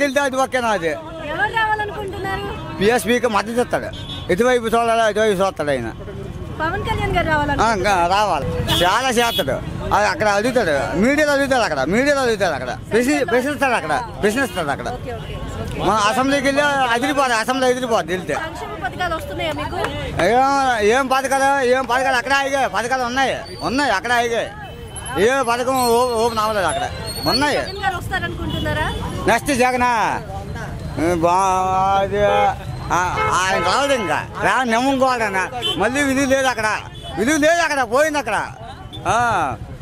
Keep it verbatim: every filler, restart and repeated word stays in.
వెళ్తే అటు పక్కేనా అది ఎవరు రావాలనుకుంటున్నారు? పిఎస్పీకి మద్దతు ఇస్తాడు. ఇటువైపు చూడాలి, ఇటువైపు చూస్తాడు ఆయన. పవన్ కళ్యాణ్ గారు రావాలని ఆ, ఇంకా రావాలి. చాలా చేస్తాడు. అది అక్కడ అడుగుతాడు, మీడియాలో అడుగుతాడు, అక్కడ మీడియాలో అడుగుతాడు, అక్కడ ప్రశ్ని ప్రశ్నిస్తాడు, అక్కడ ప్రశ్నిస్తాడు. అక్కడ ఓకే ఓకే మన అసెంబ్లీకి వెళ్ళి అదిరిపోదు, అసెంబ్లీ ఎదిరిపోదు వెళ్తే. సంక్షేమ పథకాలు వస్తున్నాయా మీకు? ఏం ఏం పథకాలు ఏం పథకాలు అక్కడ ఆగిగాయి. పథకాలు ఉన్నాయి ఉన్నాయి అక్కడ ఆగిగాయి. ఏ పథకం ఓ- ఓపెన్ అవ్వలేదు అక్కడ. ఉన్నాయి. జగన్ గారు వస్తారనుకుంటున్నారా? నెక్స్ట్ జగన్ బా అది ఆ, ఆయన రావదు ఇంకా రా నమ్ముకోవాలన్న మళ్ళీ విధి లేదు అక్కడ. విధి లేదు అక్కడ పోయింది అక్కడ.